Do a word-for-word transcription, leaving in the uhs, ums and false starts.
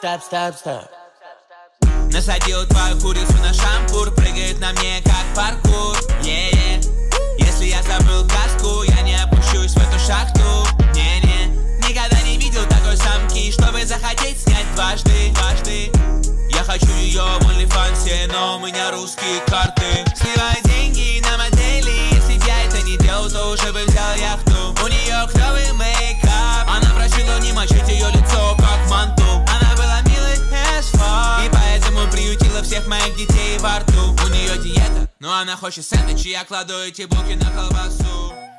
стоп, стоп, стоп. Насадил твою курицу на шампур, прыгает на мне как паркур. Yeah, yeah. Если я забыл каску, я не опущусь в эту шахту. Не-не, никогда не видел такой самки, чтобы захотеть снять дважды, дважды. Я хочу ее в OnlyFans, но у меня русские карты. Сливай деньги на модели, если б я это не делал, то уже бы взял яхту. У нее клевый мейкап, она просила не мочить ее лицо как манту. Она была милой as fuck, и поэтому приютила всех моих детей во рту. У нее диета, но она хочет сэндвич, и я кладу эти булки на колбасу.